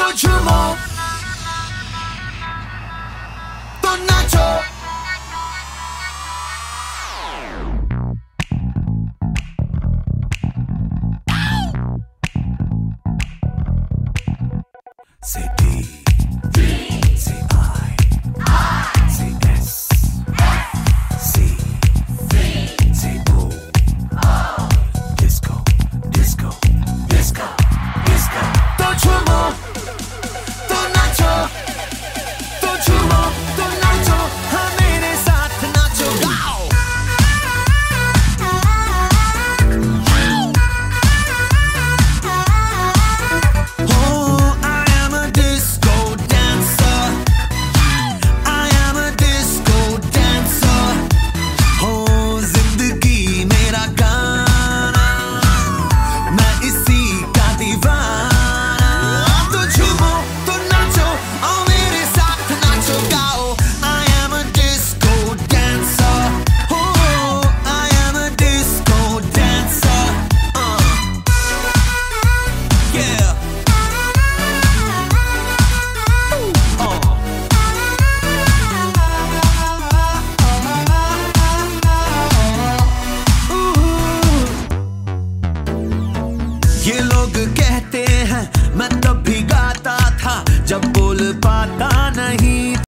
तो झूमो तो नाचो। Say D, say I, say S, C, say O, disco, disco, disco, disco. तो झूमो तो नाचो, तो झूमो तो नाचो, हाँ मेरे साथ नाचो। ये लोग कहते हैं मैं तो